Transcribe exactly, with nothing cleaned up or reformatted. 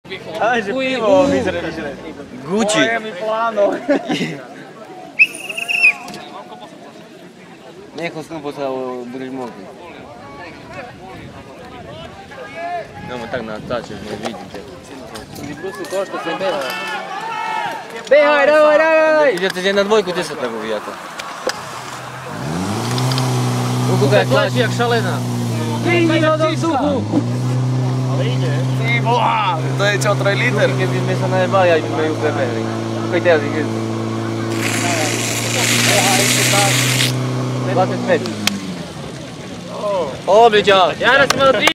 Ajde, pivo, mizere, mizere. Gucci. Ovo mi plano. Neko skupo sa budeš mokri. Idemo tak na tače, ne vidite. Mi brusi to što se beha. Behaj, давай, давай! Idete na dvojku, gdje se tako vijate? Ruku ga klači jak šalena. Vidi na dom duhu! Ali ide. Pivo! To je čotroj liter. Kad bi me se najebao, ja imaju beberi. Koji te jazi gdje? dvadeset pet. Obliđa! Ja nas malo